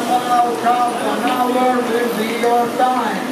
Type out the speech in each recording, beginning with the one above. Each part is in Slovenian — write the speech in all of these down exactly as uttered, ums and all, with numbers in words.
Half an hour will be your time.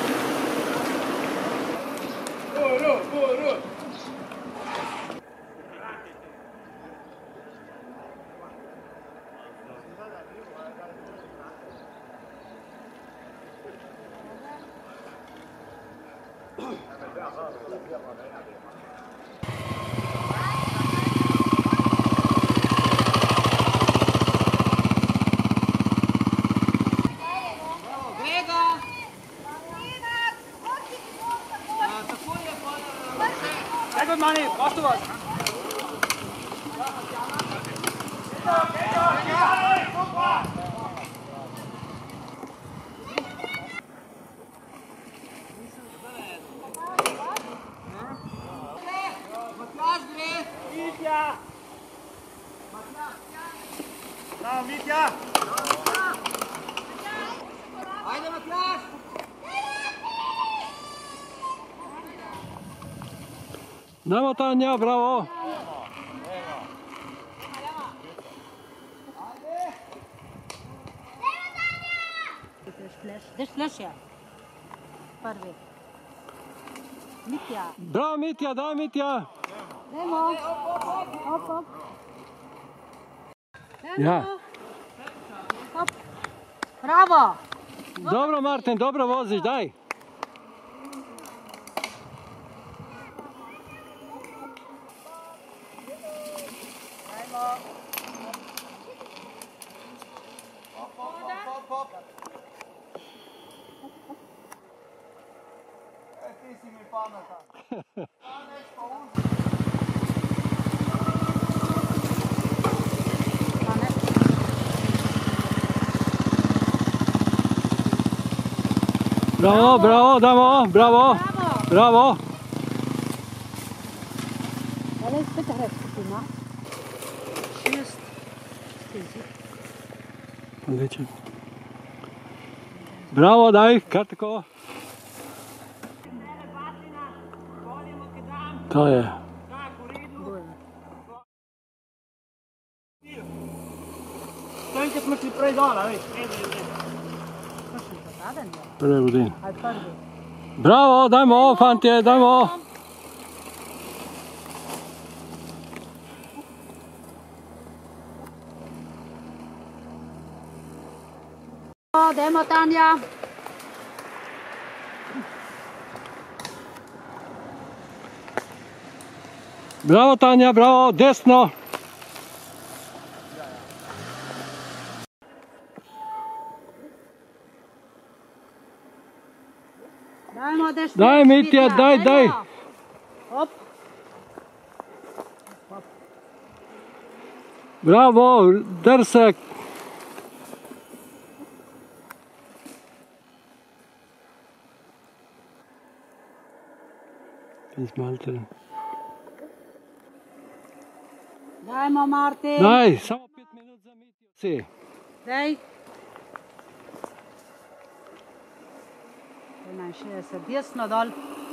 Sehr gut, Manni, brauchst du was? Mitja! Na, Mitja! Ajde, Matjaš! Nemo Tanja, bravo! Daš flash, prvi. Mitja. Bravo Mitja, daj Mitja! Dajmo. Hop, hop. Ja. Hop. Bravo. Dobro Martin, dobro voziš, daj! Ti si mi pametan. Bravo, bravo, damo, bravo! Bravo! Ali spet rekao, šest. Odlično. Bravo, daj, kar tako. To je. Stojite smo šli prej dol, a veš? Prvi godin. Bravo, dajmo, fantje, dajmo. Dajmo, Tanja. Bravo Tanja, bravo, desno. Dajmo, daš Daj Mitja, daj, daj. Hop. Bravo, drsek. Izmalten. Dajmo, Martin. Daj, samo pet minut za Mitjo. Si. Daj. enainšestdeset, desno dol.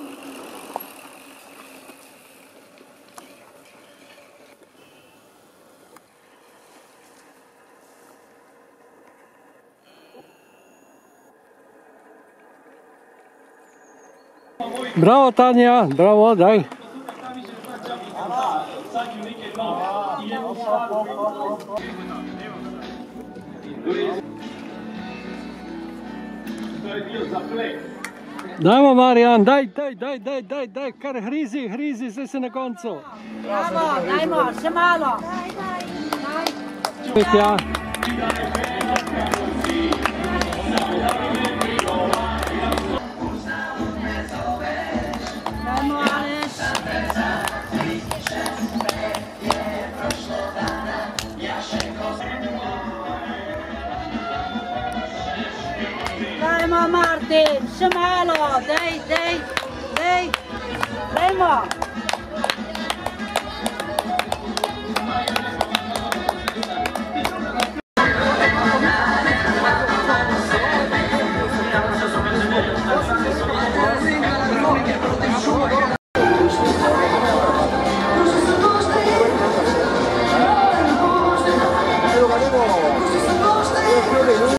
Bravo Tanja, bravo, daj. Dajmo Marijan, daj, daj, daj, daj, daj, daj, kar hrizi, hrizi, zdaj se na koncu. Bravo, dajmo, še malo. Mitja. Dajmo, Aleš. Dajmo, Martin, še malo, daj, daj.